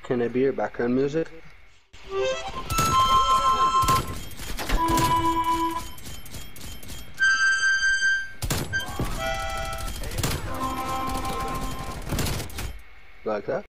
Can it be your background music? Like that?